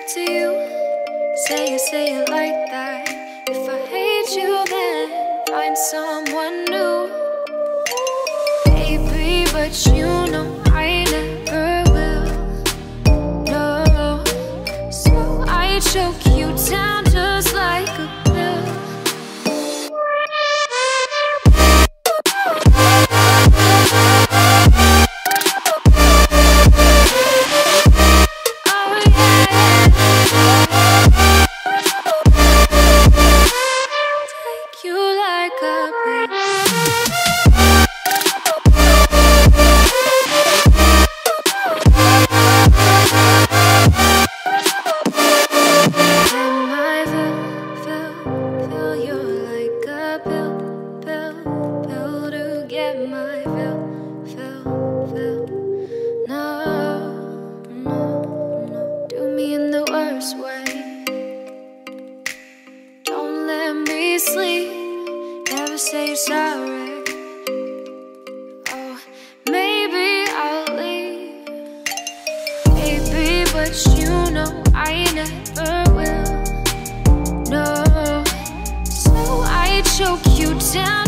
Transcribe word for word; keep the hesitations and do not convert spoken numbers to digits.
to you. Say it, say it like that. If I hate you, then find someone new. Baby, but you know I never will. No, so I choke you down just like a pill. Sleep, never say you're sorry. Oh, maybe I'll leave, baby, but you know I never will. No, so I choke you down